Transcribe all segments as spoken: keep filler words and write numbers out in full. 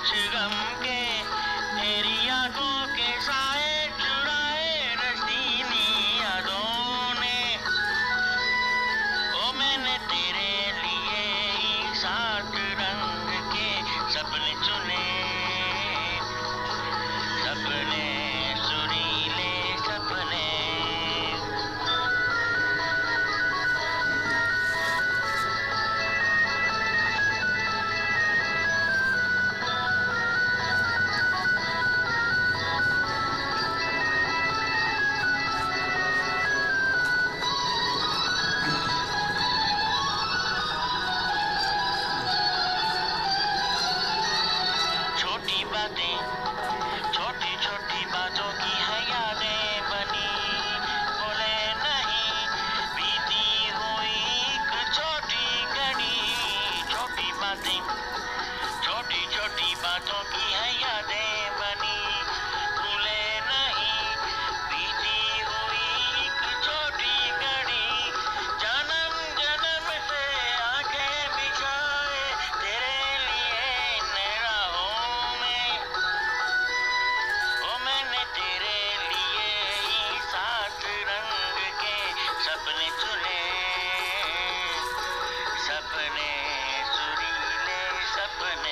कुछ गम के, तेरी आंखों के साए चुराए रसीनी यादों ने। ओ मैंने तेरे लिए ही सात रंग के सपने चुने, सपने सुरीले सपने। छोटी बातें, छोटी छोटी बातों की है यादें बनी, बोले नहीं बीती हुई एक छोटी घड़ी। छोटी बातें, छोटी छोटी बातों की है यादें बनी, भूले नहीं बीती हुई एक छोटी घड़ी। जन्म जन्म से आंखें बिछाए तेरे लिए इन राहों में। ओ मैंने तेरे लिए ही सात रंग के सपने चुने, सपने सुरीले सपने।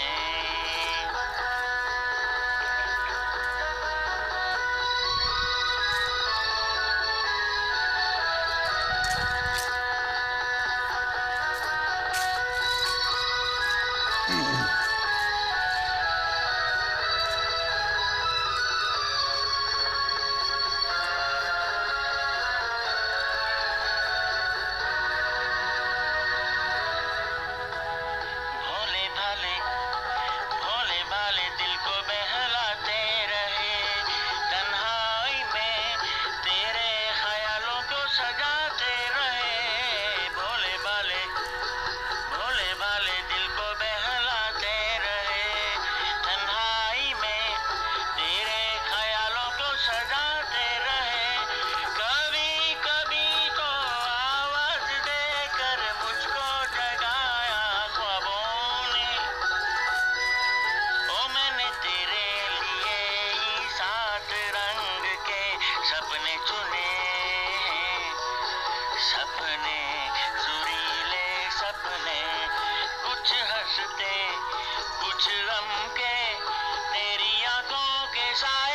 भोले भाले, भोले भाले दिल को बहलाते रहे, तन्हाई में तेरे ख्यालों को सजाते रहे। भोले भाले, भोले भाले दिल को बहलाते रहे, तन्हाई में तेरे ख्यालों को सजाते रहे। कभी कभी तो आवाज देकर मुझको जगाया ख्वाबों ने। ओ मैंने तेरे लिए ही सात रंग के सपने चुने, सपने सुरीले सपने। कुछ हंसते कुछ गम के, तेरी आंखों के साए